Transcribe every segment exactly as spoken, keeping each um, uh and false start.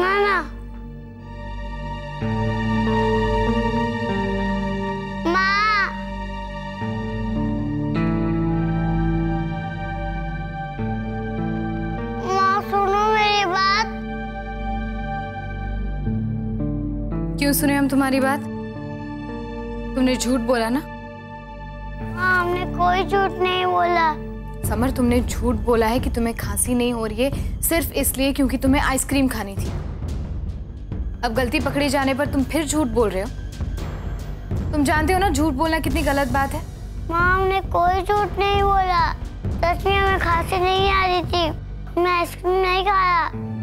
सुना ना। माँ, माँ सुनो मेरी बात। क्यों सुने हम तुम्हारी बात? तुमने झूठ बोला ना? हाँ, हमने कोई झूठ नहीं बोला। समर, तुमने झूठ बोला है कि तुम्हें खांसी नहीं हो रही है सिर्फ इसलिए क्योंकि तुम्हें आइसक्रीम खानी थी। अब गलती पकड़ी जाने पर तुम फिर झूठ बोल रहे हो। तुम जानते हो ना झूठ बोलना कितनी गलत बात है। माँ, हमने कोई झूठ नहीं बोला। सच में हमें खांसी नहीं आ रही थी। मैं आइसक्रीम नहीं खाया।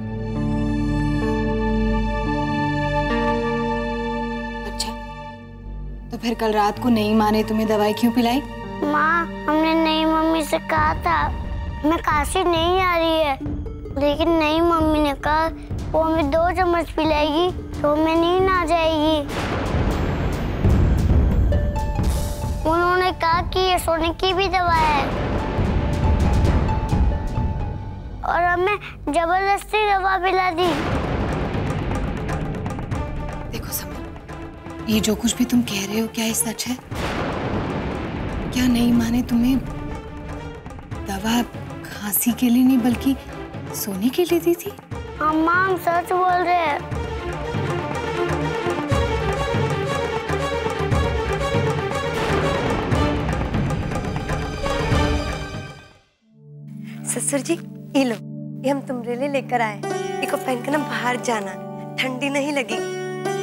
अच्छा, तो फिर कल रात को नई माँ ने तुम्हें दवाई क्यों पिलाई? माँ, हमने नई मम्मी से कहा था हमें खांसी नहीं आ रही है, लेकिन नई मम्मी ने कहा वो हमें दो चम्मच पिलाएगी तो हमें नींद आ जाएगी। उन्होंने कहा कि ये सोने की भी दवा है और हमें जबरदस्ती दवा पिला दी। देखो समर, ये जो कुछ भी तुम कह रहे हो क्या ये सच है? क्या नई माँ ने तुम्हें दवा खांसी के लिए नहीं बल्कि सोने के लिए दी थी? हाँ माँ, हम सच बोल रहे हैं। ससुर जी, ये लो, ये हम तुम्हारे लिए लेकर आए। इसको पहन कर ना बाहर जाना, ठंडी नहीं लगेगी।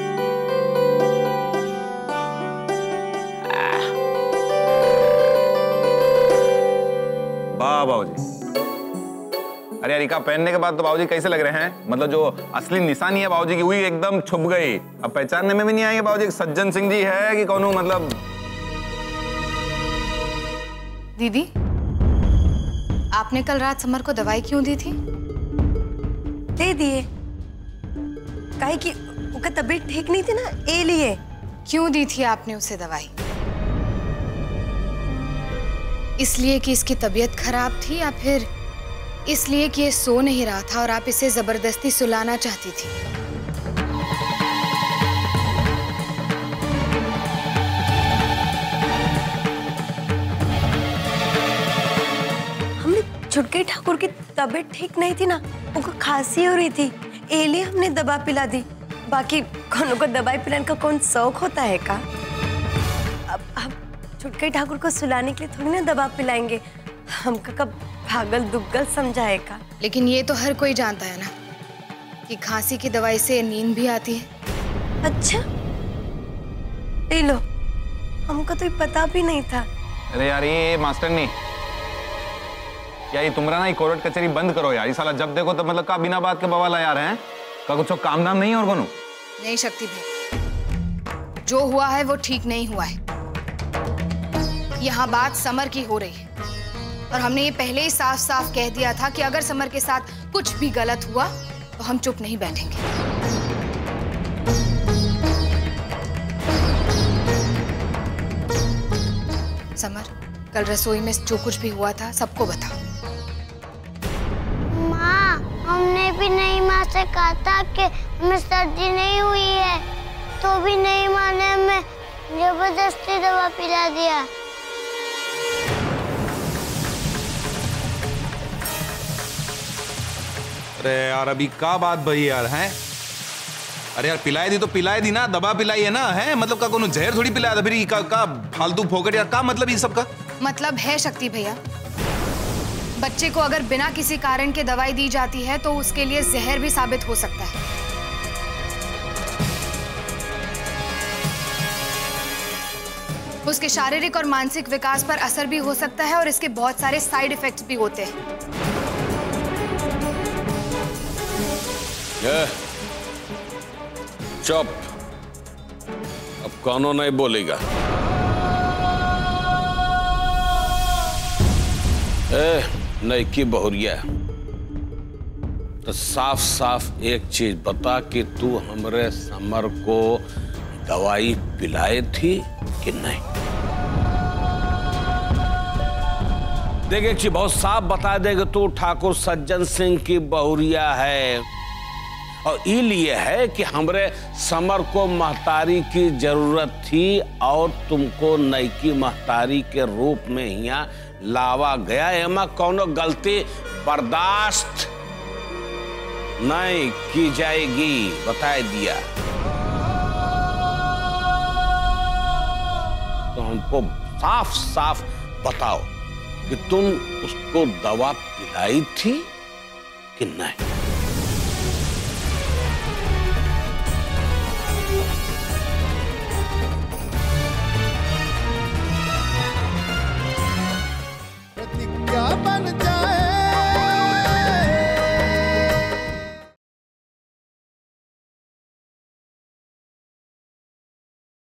वाह बाबूजी। अरे यार, इका पहनने के बाद तो बाबूजी कैसे लग रहे हैं? मतलब जो असली निशानी है बाबूजी की वही एकदम छुप गई। अब पहचानने में भी नहीं आएंगे बाबूजी सज्जन सिंह जी है कि कौन? मतलब दीदी, आपने कल रात समर को दवाई क्यों दी थी? दे दिए, काहे कि उसका तबीयत ठीक नहीं थी ना, ए लिए। क्यों दी थी आपने उसे दवाई? इसलिए कि इसकी तबीयत खराब थी या फिर इसलिए कि ये सो नहीं रहा था और आप इसे जबरदस्ती सुलाना चाहती थी? हमने छुटकी ठाकुर की तबीयत ठीक नहीं थी ना, उनको खांसी हो रही थी, ए लिए हमने दवा पिला दी। बाकी कौन को दवाई पिलाने का कौन शौक होता है का? अब अब छुटकी ठाकुर को सुलाने के लिए थोड़ी ना दवा पिलाएंगे, हमका कब पागल दुग्गल समझाएगा। लेकिन ये तो हर कोई जानता है ना कि खांसी की दवाई से नींद भी आती है। अच्छा, ले लो, हमको तो ये पता भी नहीं था। अरे यार, ये मास्टर नहीं यार, ये तुम्हारा ना ये कोर्ट कचहरी बंद करो यार। ये साला जब देखो तो मतलब का बिना बात के बवाल यार हैं का कुछ काम धाम नहीं है और कोनो नहीं। शक्ति भाई, जो हुआ है वो ठीक नहीं हुआ है। यहाँ बात समर की हो रही है और हमने ये पहले ही साफ साफ कह दिया था कि अगर समर के साथ कुछ भी गलत हुआ तो हम चुप नहीं बैठेंगे। समर, कल रसोई में जो कुछ भी हुआ था सबको बताओ। माँ, हमने भी नई माँ से कहा था कि हमें सर्दी नहीं हुई है, तो भी नई माँ ने हमें जबरदस्ती दवा पिला दिया। अरे यार, अभी क्या बात भई यार हैं? अरे यार, पिलाई दी तो पिलाई दी ना, दवा पिलाई है ना, है मतलब का कोनो जहर थोड़ी पिलाया था। फिर का, का फालतू फोकट यार, का मतलब ये सब का? मतलब है शक्ति भैया, बच्चे को अगर बिना किसी कारण के दवाई दी जाती है तो उसके लिए जहर भी साबित हो सकता है। उसके शारीरिक और मानसिक विकास पर असर भी हो सकता है और इसके बहुत सारे साइड इफेक्ट्स भी होते हैं। चुप, अब कौनो नहीं बोलेगा। ए, नहीं की बहुरिया, तो साफ साफ एक चीज बता कि तू हमरे समर को दवाई पिलाई थी कि नहीं? देख, एक चीज बहुत साफ बता दे कि तू ठाकुर सज्जन सिंह की बहुरिया है और ये लिए है कि हमरे समर को महतारी की जरूरत थी और तुमको नईकी महतारी के रूप में यहाँ लावा गया। एमा कौनो गलती बर्दाश्त नहीं की जाएगी, बता दिया। तो हमको साफ साफ बताओ कि तुम उसको दवा पिलाई थी कि नहीं।